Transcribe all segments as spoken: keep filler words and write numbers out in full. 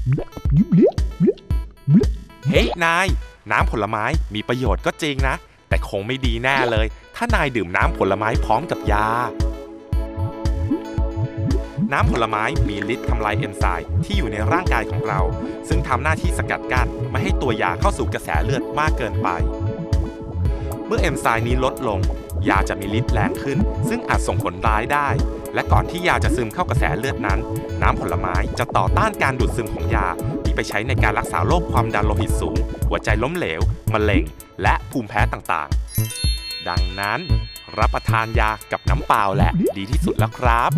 เฮ้ยนายน้ำผลไม้มีประโยชน์ก็จริงนะแต่คงไม่ดีแน่เลยถ้านายดื่มน้ำผลไม้พร้อมกับยาน้ำผลไม้มีฤทธิ์ทำลายเอนไซม์ที่อยู่ในร่างกายของเราซึ่งทำหน้าที่สกัดกั้นไม่ให้ตัวยาเข้าสู่กระแสเลือดมากเกินไปเมื่อเอนไซม์นี้ลดลงยาจะมีฤทธิ์แรงขึ้นซึ่งอาจส่งผลร้ายได้และก่อนที่ยาจะซึมเข้ากระแสเลือดนั้นน้ำผลไม้จะต่อต้านการดูดซึมของยาที่ไปใช้ในการรักษาโรคความดันโลหิตสูงหัวใจล้มเหลวมะเร็งและภูมิแพ้ต่างๆดังนั้นรับประทานยากับน้ำเปล่าแหละดีที่สุดแล้วครับ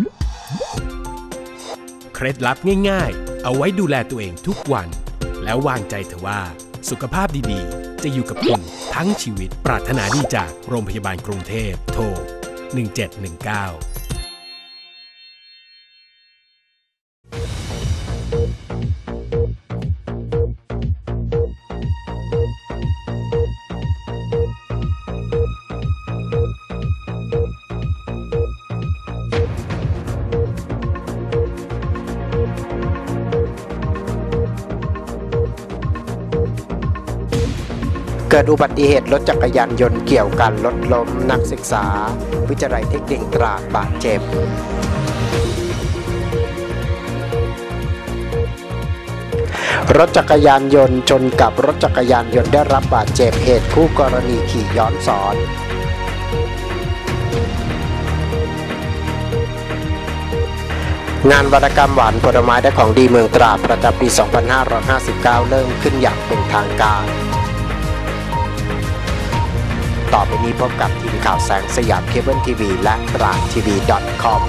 เคล็ดลับง่ายๆเอาไว้ดูแลตัวเองทุกวันแล้ววางใจเถอะว่าสุขภาพดีๆจะอยู่กับคุณทั้งชีวิตปรารถนาดีจากโรงพยาบาลกรุงเทพโทรหนึ่งเจ็ดหนึ่งเก้าเกิดอุบัติเหตุรถจักรยานยนต์เกี่ยวกันรถล้มนักศึกษาวิทยาลัยเทคนิคตราดบาดเจ็บรถจักรยานยนต์ชนกับรถจักรยานยนต์ได้รับบาดเจ็บเหตุคู่กรณีขี่ย้อนสอนงานวรรณกรรมหวานผลไม้และของดีเมืองตราดประจำปี สองพันห้าร้อยห้าสิบเก้า เริ่มขึ้นอย่างเป็นทางการต่อไปนี้พบกับทีมข่าวแสงสยามเคเบิลทีวีและตราดทีวี .com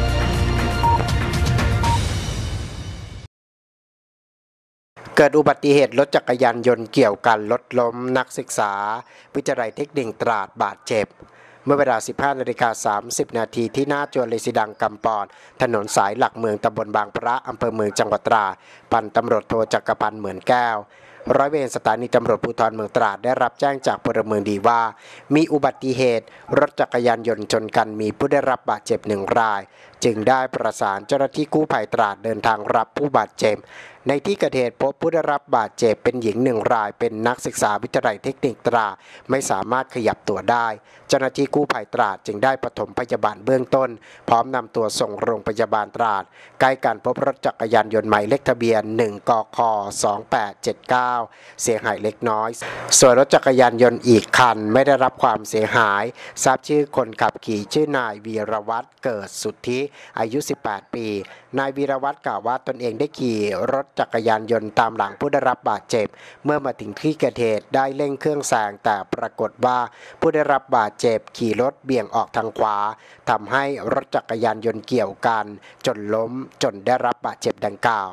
เกิดอุบัติเหตุรถจักรยานยนต์เกี่ยวกันรถล้มนักศึกษาวิทยาลัยเทคนิคตราดบาดเจ็บเมื่อเวลา สิบห้านาฬิกาสามสิบนาทีที่หน้าจวนเลซิดังกำปอนถนนสายหลักเมืองตำบลบางพระอำเภอเมืองจังหวัดตราดพันตำรวจโทจักรพันธ์เหมือนแก้วร้อยเวรสถานีตำรวจภูธรเมืองตราดได้รับแจ้งจากพลเมืองดีว่ามีอุบัติเหตุรถจักรยานยนต์ชนกันมีผู้ได้รับบาดเจ็บหนึ่งรายจึงได้ประสานเจ้าหน้าที่กู้ภัยตราดเดินทางรับผู้บาดเจ็บในที่เกิดเหตุพบผู้ได้รับบาดเจ็บเป็นหญิงหนึ่งรายเป็นนักศึกษาวิทยาลัยเทคนิคตราดไม่สามารถขยับตัวได้เจ้าหน้าที่กู้ภัยตราดจึงได้ปฐมพยาบาลเบื้องต้นพร้อมนำตัวส่งโรงพยาบาลตราดใกล้กันพบรถจักรยานยนต์หมายเลขทะเบียนหนึ่งกคสองแปดเจ็ดเก้าเสียหายเล็กน้อยส่วนรถจักรยานยนต์อีกคันไม่ได้รับความเสียหายทราบชื่อคนขับขี่ชื่อนายวีรวัฒน์เกิดสุทธิอายุสิบแปดปีนายวีรวัฒน์กล่าวว่าตนเองได้ขี่รถจักรยานยนต์ตามหลังผู้ได้รับบาดเจ็บเมื่อมาถึงที่เกิดเหตุได้เร่งเครื่องแซงแต่ปรากฏว่าผู้ได้รับบาดเจ็บขี่รถเบี่ยงออกทางขวาทำให้รถจักรยานยนต์เกี่ยวกันจนล้มจนได้รับบาดเจ็บดังกล่าว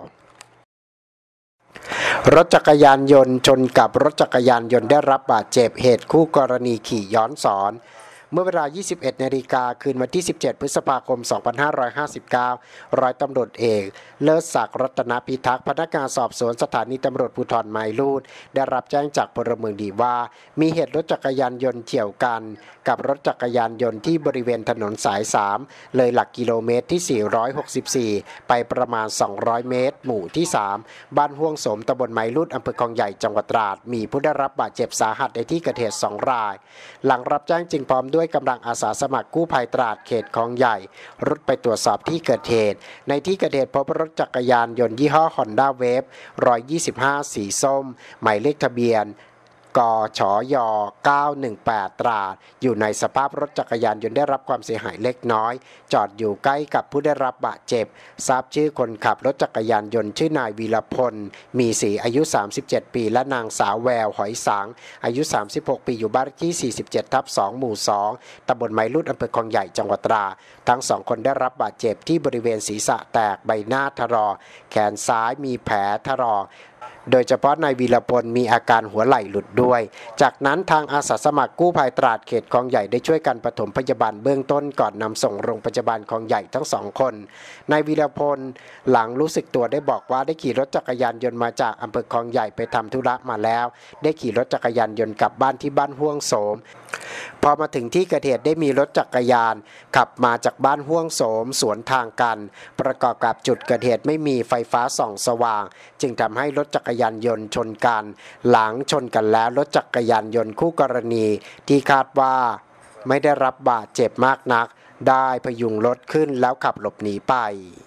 รถจักรยานยนต์ชนกับรถจักรยานยนต์ได้รับบาดเจ็บเหตุคู่กรณีขี่ย้อนสอนเมื่อเวลา ยี่สิบเอ็ดนาฬิกาคืนวันที่ สิบเจ็ด พฤษภาคม สองพันห้าร้อยห้าสิบเก้า ร้อยตำรวจเอกเลิศศักดิ์รัตนพิทักษ์พนักงานสอบสวนสถานีตำรวจภูธรไมลูดได้รับแจ้งจากพลเมืองดีว่ามีเหตุรถจักรยานยนต์เฉี่ยวกันกับรถจักรยานยนต์ที่บริเวณถนนสายสามเลยหลักกิโลเมตรที่สี่ร้อยหกสิบสี่ไปประมาณสองร้อยเมตรหมู่ที่สามบ้านห้วงสมตำบลไมลูดอำเภอคลองใหญ่จังหวัดตราดมีผู้ได้รับบาดเจ็บสาหัสในที่เกิดเหตุสองรายหลังรับแจ้งจึงพร้อมด้วยกำลังอาสาสมัครกู้ภัยตราดเขตคลองใหญ่รุดไปตรวจสอบที่เกิดเหตุในที่เกิดเหตุพบรถจักรยานยนต์ยี่ห้อ Honda Wave หนึ่งร้อยยี่สิบห้าสีส้มหมายเลขทะเบียนกชยเก้าหนึ่งแปดตราดอยู่ในสภาพรถจักรยานยนต์ได้รับความเสียหายเล็กน้อยจอดอยู่ใกล้กับผู้ได้รับบาดเจ็บทราบชื่อคนขับรถจักรยานยนต์ชื่อนายวีรพลมีศรีอายุสามสิบเจ็ดปีและนางสาวแววหอยสังอายุสามสิบหกปีอยู่บ้านเลขที่สี่สิบเจ็ดทับสองหมู่สองตำบลไมลูดอำเภอคลองใหญ่จังหวัดตราดทั้งสองคนได้รับบาดเจ็บที่บริเวณศีรษะแตกใบหน้าถลอกแขนซ้ายมีแผลถลอกโดยเฉพาะนายวีรพลมีอาการหัวไหล่หลุดด้วยจากนั้นทางอาสาสมัครกู้ภัยตราดเขตคลองใหญ่ได้ช่วยกันปฐมพยาบาลเบื้องต้นก่อนนำส่งโรงพยาบาลคลองใหญ่ทั้งสองคนนายวีรพลหลังรู้สึกตัวได้บอกว่าได้ขี่รถจักรยานยนต์มาจากอำเภอคลองใหญ่ไปทำธุระมาแล้วได้ขี่รถจักรยานยนต์กลับบ้านที่บ้านห้วงโสมพอมาถึงที่เกิดเหตุได้มีรถจักรยานขับมาจากบ้านห้วงโสมสวนทางกันประกอบกับจุดเกิดเหตุไม่มีไฟฟ้าส่องสว่างจึงทำให้รถจักรยานยนต์ชนกันหลังชนกันแล้วรถจักรยานยนต์คู่กรณีที่คาดว่าไม่ได้รับบาดเจ็บมากนักได้พยุงรถขึ้นแล้วขับหลบหนีไป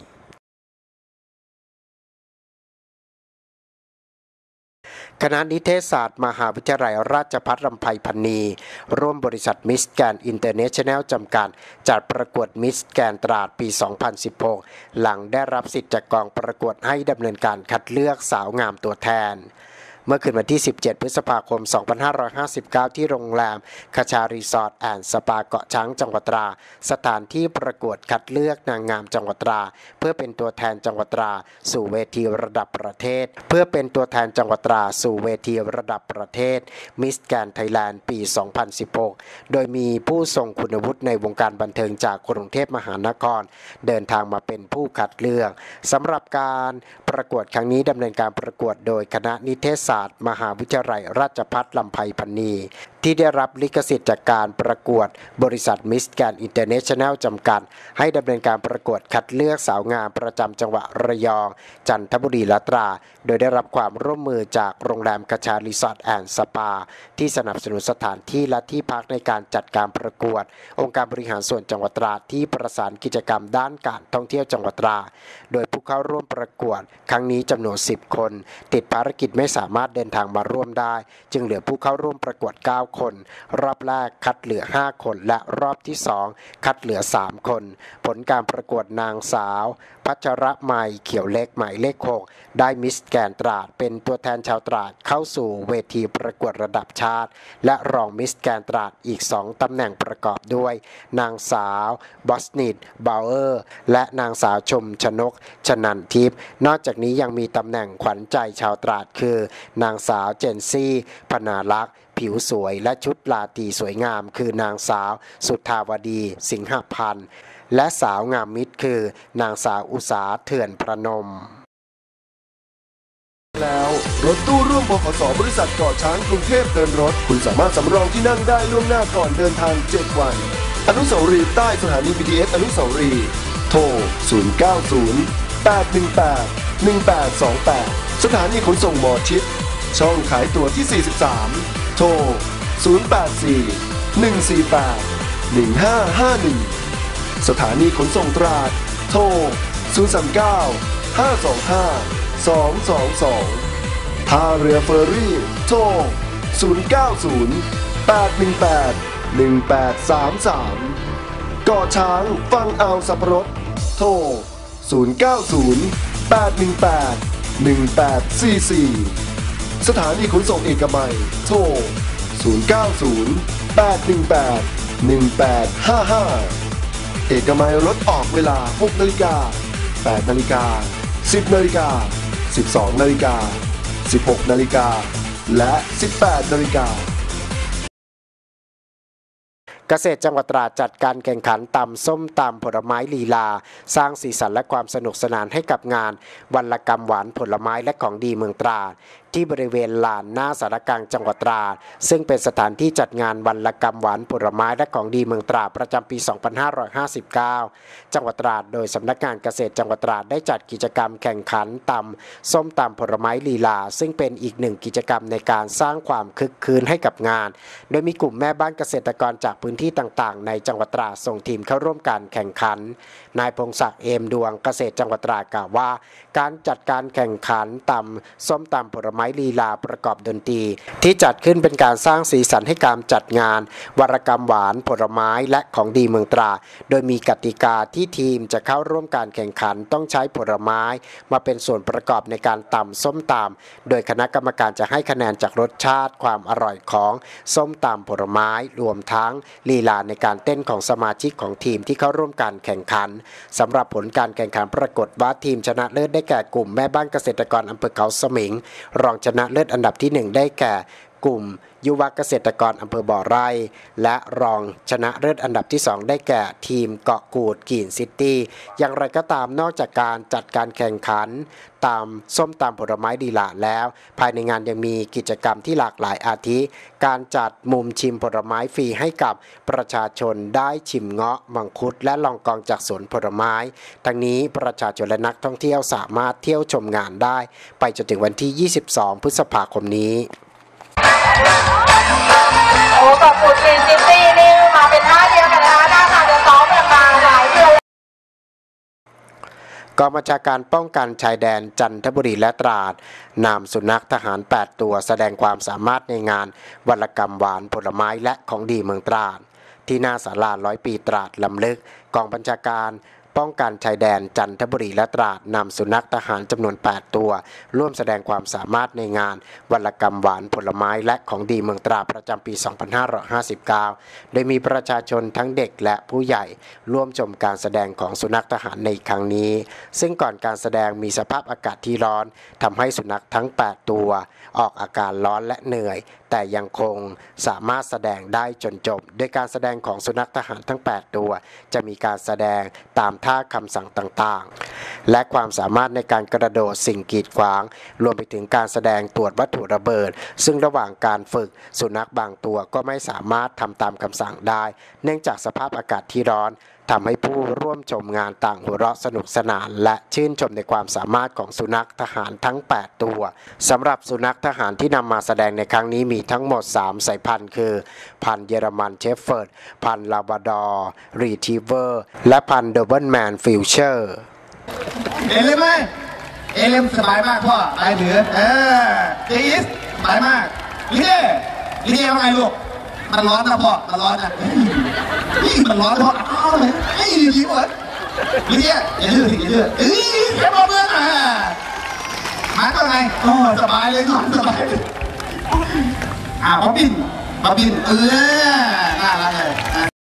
คณะนิเทศศาสตร์มหาวิทยาลัยราชภัฏลำไพพรรณีร่วมบริษัทมิสแกรนด์อินเตอร์เนชั่นแนลจำกัดจัดประกวดมิสแกรนด์ตราดปี สองพันสิบหก หลังได้รับสิทธิ์จากกองประกวดให้ดำเนินการคัดเลือกสาวงามตัวแทนเมื่อคืนวันที่ สิบเจ็ด พฤษภาคม สองพันห้าร้อยห้าสิบเก้า ที่โรงแรมคชารีสอร์ทแอนด์สปาเกาะช้างจังหวัดตราดสถานที่ประกวดคัดเลือกนางงามจังหวัดตราดเพื่อเป็นตัวแทนจังหวัดตราดสู่เวทีระดับประเทศเพื่อเป็นตัวแทนจังหวัดตราดสู่เวทีระดับประเทศมิสแกรนด์ไทยแลนด์ปี สองพันสิบหก โดยมีผู้ทรงคุณวุฒิในวงการบันเทิงจากกรุงเทพมหานครเดินทางมาเป็นผู้คัดเลือกสำหรับการประกวดครั้งนี้ดำเนินการประกวดโดยคณะนิเทศศาสตร์มหาวิทยาลัยราชภัฏลำไพพรรณีที่ได้รับลิขสิทธิ์จากการประกวดบริษัทมิสแกรนด์อินเตอร์เนชั่นแนลจำกัดให้ดำเนินการประกวดคัดเลือกสาวงามประจำจังหวัดระยองจันทบุรีและตราดโดยได้รับความร่วมมือจากโรงแรมคชารีสอร์ทแอนด์สปาที่สนับสนุนสถานที่และที่พักในการจัดการประกวดองค์การบริหารส่วนจังหวัดตราดที่ประสานกิจกรรมด้านการท่องเที่ยวจังหวัดตราดโดยผู้เข้าร่วมประกวดครั้งนี้จำนวนสิบคนติดภารกิจไม่สามารถเดินทางมาร่วมได้จึงเหลือผู้เข้าร่วมประกวดเก้าคนรอบแรกคัดเหลือห้าคนและรอบที่สองคัดเหลือสามคนผลการประกวดนางสาวพัชรไมยเขียวเล็กหมายเลขหกได้มิสแกรนด์ตราดเป็นตัวแทนชาวตราดเข้าสู่เวทีประกวดระดับชาติและรองมิสแกรนด์ตราดอีกสองตำแหน่งประกอบด้วยนางสาวบอสนิดบาวเออร์และนางสาวชมชนกชนันทิพย์นอกจากนี้ยังมีตำแหน่งขวัญใจชาวตราดคือนางสาวเจนซี่พนาลักษณ์ผิวสวยและชุดลาตรีสวยงามคือนางสาวสุทธาวดีสิงหพันธ์และสาวงามมิตรคือนางสาวอุษาเถื่อนประนมแล้วรถตู้ร่วมบขส.บริษัทเกาะช้างกรุงเทพเดินรถคุณสามารถสำรองที่นั่งได้ล่วงหน้าก่อนเดินทางเจ็ดวันอนุสาวรีย์ใต้สถานี บี ที เอส อนุสาวรีย์โทรศูนย์ เก้า ศูนย์ แปด หนึ่ง แปด หนึ่ง แปด สอง แปดสถานีขนส่งหมอชิดช่องขายตั๋วที่สี่สิบสามโทรศูนย์ แปด สี่ หนึ่ง สี่ แปด หนึ่ง ห้า ห้า หนึ่งสถานีขนส่งตราดโทรศูนย์ สาม เก้า ห้า สอง ห้า สอง สอง สองท่าเรือเฟอร์รี่โทรศูนย์ เก้า ศูนย์ แปด หนึ่ง แปด หนึ่ง แปด สาม สามเกาะช้างฟังอ่าวสับปะรดโทรศูนย์ เก้า ศูนย์ แปด หนึ่ง แปด หนึ่ง แปด สี่ สี่สถานีขนส่งเอกมัยโทรศูนย์ เก้า ศูนย์ แปด หนึ่ง แปด หนึ่ง แปด ห้า ห้าเอกมัยรถออกเวลาหกนาฬิกาแปดนาฬิกาสิบนาฬิกาสิบสองนาฬิกาสิบหกนาฬิกาและสิบแปดนาฬิกาเกษตรจังหวัดตราดจัดการแข่งขันตำส้มตำผลไม้ลีลาสร้างสีสันและความสนุกสนานให้กับงานวรรณกรรมหวานผลไม้และของดีเมืองตราดที่บริเวณลานหน้าสารกลางจังหวัดตราดซึ่งเป็นสถานที่จัดงานวรรณกรรมหวานผลไม้และของดีเมืองตราดประจำปี สองพันห้าร้อยห้าสิบเก้า จังหวัดตราดโดยสำนักงานเกษตรจังหวัดตราดได้จัดกิจกรรมแข่งขันตำส้มตำผลไม้ลีลาซึ่งเป็นอีกหนึ่งกิจกรรมในการสร้างความคึกคืนให้กับงานโดยมีกลุ่มแม่บ้านเกษตรกรจากพื้นที่ต่างๆในจังหวัดตราดส่งทีมเข้าร่วมการแข่งขันนายพงศักดิ์เอมดวงเกษตรจังหวัดตราดกล่าวว่าการจัดการแข่งขันตำส้มตำผลไม้ลีลาประกอบดนตรีที่จัดขึ้นเป็นการสร้างสีสันให้การจัดงานวรรณกรรมหวานผลไม้และของดีเมืองตราดโดยมีกติกาที่ทีมจะเข้าร่วมการแข่งขันต้องใช้ผลไม้มาเป็นส่วนประกอบในการตำส้มตำโดยคณะกรรมการจะให้คะแนนจากรสชาติความอร่อยของส้มตำผลไม้รวมทั้งลีลาในการเต้นของสมาชิกของทีมที่เข้าร่วมการแข่งขันสำหรับผลการแข่งขันปรากฏว่าทีมชนะเลิศได้แก่กลุ่มแม่บ้านเกษตรกรอำเภอเขาสมิงรองชนะเลิศอันดับที่หนึ่งได้แก่กลุ่มยุวเกษตรกรอำเภอบ่อไร่และรองชนะเลิศอันดับที่สองได้แก่ทีมเกาะกูดกรีนซิตี้อย่างไรก็ตามนอกจากการจัดการแข่งขันตามส้มตำผลไม้ดีหลาแล้วภายในงานยังมีกิจกรรมที่หลากหลายอาทิ การจัดมุมชิมผลไม้ฟรีให้กับประชาชนได้ชิมเงาะมังคุดและลองกองจากสวนผลไม้ทั้งนี้ประชาชนและนักท่องเที่ยวสามารถเที่ยวชมงานได้ไปจนถึงวันที่ยี่สิบสองพฤษภาคมนี้โอ้กับฟูดกรีนซิตี้นี่มาเป็นท่าเดียวกันนะคะหน้าตาจะซ้อมกันมาหลายเดือนกองบัญชาการป้องกันชายแดนจันทบุรีและตราดนำสุนัขทหารแปดตัวแสดงความสามารถในงานวรรณกรรมหวานผลไม้และของดีเมืองตราดที่หน้าศาลาร้อยปีตราดลำลึกกองบัญชาการป้องกันชายแดนจันทบุรีและตราดนำสุนัขทหารจำนวนแปดตัวร่วมแสดงความสามารถในงานวรรณกรรมหวานผลไม้และของดีเมืองตราดประจำปี สองพันห้าร้อยห้าสิบเก้า โดยมีประชาชนทั้งเด็กและผู้ใหญ่ร่วมชมการแสดงของสุนัขทหารในครั้งนี้ซึ่งก่อนการแสดงมีสภาพอากาศที่ร้อนทำให้สุนัขทั้งแปดตัวออกอาการร้อนและเหนื่อยแต่ยังคงสามารถแสดงได้จนจบโดยการแสดงของสุนัขทหารทั้งแปดตัวจะมีการแสดงตามท่าคำสั่งต่างๆและความสามารถในการกระโดดสิ่งกีดขวางรวมไปถึงการแสดงตรวจวัตถุระเบิดซึ่งระหว่างการฝึกสุนัขบางตัวก็ไม่สามารถทำตามคำสั่งได้เนื่องจากสภาพอากาศที่ร้อนทำให้ผู้ร่วมชมงานต่างหัวเราะสนุกสนานและชื่นชมในความสามารถของสุนัขทหารทั้งแปดตัวสำหรับสุนัขทหารที่นำมาแสดงในครั้งนี้มีทั้งหมดสามสายพันธุ์คือพันธุ์เยอรมันเชฟเฟิร์ดพันธุ์ลาบราดอร์รีทรีเวอร์และพันธุ์โดเบิลแมนฟิวเชอร์เอเลมไหมเอเลมสบายมากพ่อไปเหนือเออเจอิสสบายมากลิเน่ลิเน่ว่าไงลูกมันร้อนนะพ่อมันร้อนนะนี่มันร้อนพ่ออ้าวเลยไอ้ยิ้มเหรอลิเน่อย่าดื้ออย่าดื้อเอ้ยแค่บอกเมื่ออ่ะหมาตัวไงโอ้สบายเลยนอนสบายเลยอ่าป๊อปปิ้นป๊อปปิ้นเออน่ารักเลย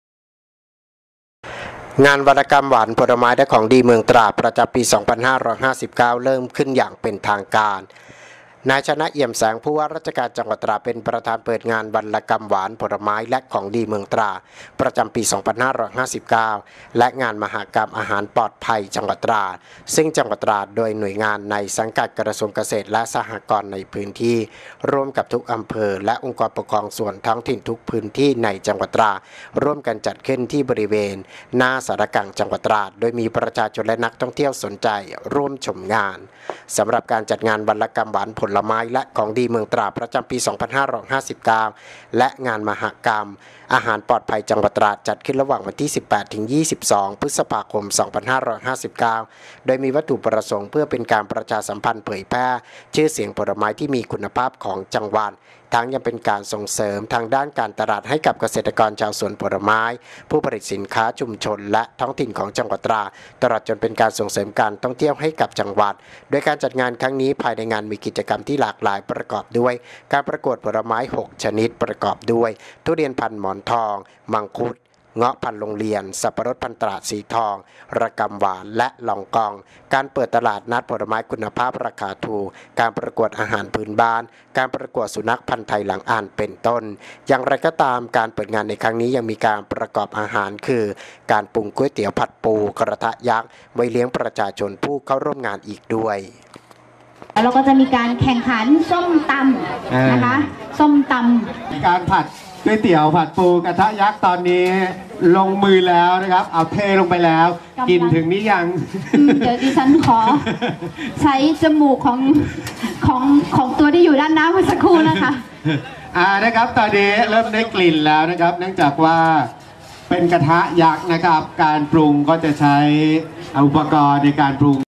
งานวรรณกรรมหวานผลไม้และของดีเมืองตราดประจำปี สองพันห้าร้อยห้าสิบเก้า เริ่มขึ้นอย่างเป็นทางการนายชนะเอี่ยมแสงผู้ว่าราชการจังหวัดตราดเป็นประธานเปิดงานวรรณกรรมหวานผลไม้และของดีเมืองตราดประจำปี สองพันห้าร้อยห้าสิบเก้า และงานมหกรรมอาหารปลอดภัยจังหวัดตราดซึ่งจังหวัดตราดโดยหน่วยงานในสังกัดกระทรวงเกษตรและสหกรณ์ในพื้นที่ร่วมกับทุกอำเภอและองค์กรปกครองส่วนท้องถิ่นทุกพื้นที่ในจังหวัดตราดร่วมกันจัดขึ้นที่บริเวณหน้าสารกลางจังหวัดตราดโดยมีประชาชนและนักท่องเที่ยวสนใจร่วมชมงานสำหรับการจัดงานวรรณกรรมหวานผลไม้และของดีเมืองตราดประจำปี สองพันห้าร้อยห้าสิบเก้า และงานมหกรรมอาหารปลอดภัยจังหวัดตราดจัดขึ้นระหว่างวันที่ สิบแปดถึงยี่สิบสอง พฤษภาคม สองพันห้าร้อยห้าสิบเก้า โดยมีวัตถุประสงค์เพื่อเป็นการประชาสัมพันธ์เผยแพร่ชื่อเสียงผลไม้ที่มีคุณภาพของจังหวัดทั้งยังเป็นการส่งเสริมทางด้านการตลาดให้กับเกษตรกรชาวสวนผลไม้ผู้ผลิตสินค้าชุมชนและท้องถิ่นของจังหวัดตราดตลอดจนเป็นการส่งเสริมการท่องเที่ยวให้กับจังหวัดโดยการจัดงานครั้งนี้ภายในงานมีกิจกรรมที่หลากหลายประกอบด้วยการประกวดผลไม้หกชนิดประกอบด้วยทุเรียนพันธุ์หมอนทองมังคุดเงาะพันธุ์โรงเรียนสับปะรดพันธุ์ตราดสีทองระกำหวานและลองกองการเปิดตลาดนัดผลไม้คุณภาพราคาถูกการประกวดอาหารพื้นบ้านการประกวดสุนัขพันธุ์ไทยหลังอ่านเป็นต้นอย่างไรก็ตามการเปิดงานในครั้งนี้ยังมีการประกอบอาหารคือการปรุงก๋วยเตี๋ยวผัดปูกระทะยักษ์ไว้เลี้ยงประชาชนผู้เข้าร่วมงานอีกด้วยแล้วเราก็จะมีการแข่งขันส้มตำนะคะส้มตำมีการผัดก๋วยเตี๋ยวผัดปูกระทะยักษ์ตอนนี้ลงมือแล้วนะครับเอาเทลงไปแล้วกินถึงนี้ยังเดี๋ยวดิฉันขอใช้จมูกของของของตัวที่อยู่ด้านหน้าเมื่อสักครู่นะคะอ่านะครับตอนนี้เริ่มได้กลิ่นแล้วนะครับเนื่องจากว่าเป็นกระทะยักษ์นะครับการปรุงก็จะใช้อุปกรณ์ในการปรุง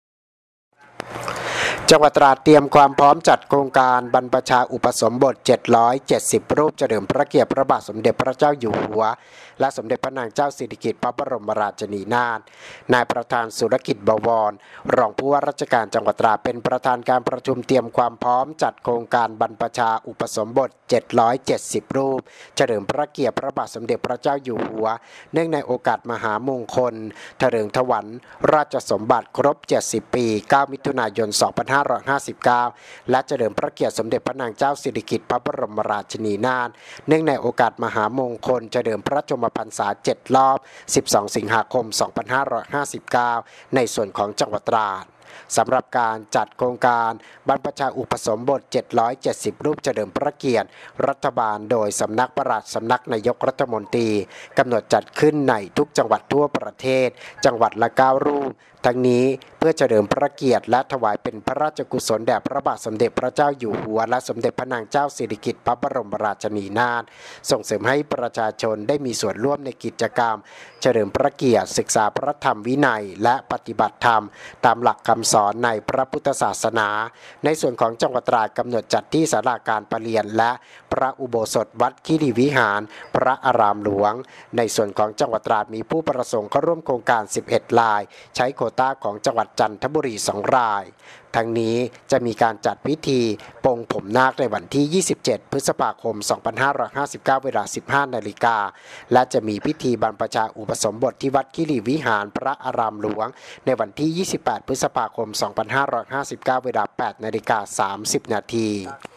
จังหวัดตราดเตรียมความพร้อมจัดโครงการบรรพชาอุปสมบทเจ็ดร้อยเจ็ดสิบรูปเฉลิมพระเกียรติพระบาทสมเด็จพระเจ้าอยู่หัวและสมเด็จพระนางเจ้าสิริกิติ์พระบรมราชินีนาถนายประธานสุรกิจบวรรองผู้ว่าราชการจังหวัดตราดเป็นประธานการประชุมเตรียมความพร้อมจัดโครงการบรรพชาอุปสมบทเจ็ดร้อยเจ็ดสิบรูปเฉลิมพระเกียรติพระบาทสมเด็จพระเจ้าอยู่หัวเนื่องในโอกาสมหามงคลเถลิงถวัลย์ราชสมบัติครบเจ็ดสิบปีเก้ามิถุนายนสองพันห้าร้อยห้าสิบเก้า และเฉลิมพระเกียรติสมเด็จพระนางเจ้าสิริกิติ์พระบรมราชินีนาถเนื่องในโอกาสมหามงคลเฉลิมพระชนมพรรษาเจ็ดรอบสิบสองสิงหาคมสองพันห้าร้อยห้าสิบเก้าในส่วนของจังหวัดตราดสำหรับการจัดโครงการบรรพชาอุปสมบทเจ็ดร้อยเจ็ดสิบรูปเฉลิมพระเกียรติรัฐบาลโดยสำนักปลัดสำนักนายกรัฐมนตรีกำหนดจัดขึ้นในทุกจังหวัดทั่วประเทศจังหวัดละเก้ารูปทั้งนี้เพื่อเฉลิมพระเกียรติและถวายเป็นพระราชกุศลแด่พระบาทสมเด็จพระเจ้าอยู่หัวและสมเด็จพระนางเจ้าสิริกิติ์พระบรมราชินีนาถส่งเสริมให้ประชาชนได้มีส่วนร่วมในกิจกรรมเฉลิมพระเกียรติศึกษาพระธรรมวินัยและปฏิบัติธรรมตามหลักคำสอนในพระพุทธศาสนาในส่วนของจังหวัดตราดกำหนดจัดที่ศาลาการประเรียนและพระอุโบสถวัดคีรีวิหารพระอารามหลวงในส่วนของจังหวัดตราดมีผู้ประสงค์เข้าร่วมโครงการสิบเอ็ดรายใช้โควต้าของจังหวัดจันทบุรีสองรายทั้งนี้จะมีการจัดพิธีปลงผมนาคในวันที่ยี่สิบเจ็ดพฤษภาคมสองพันห้าร้อยห้าสิบเก้าเวลา สิบห้านาฬิกาและจะมีพิธีบรรพชาอุปสมบทที่วัดคีรีวิหารพระอารามหลวงในวันที่ยี่สิบแปดพฤษภาคมสองพันห้าร้อยห้าสิบเก้าเวลา แปดนาฬิกาสามสิบนาที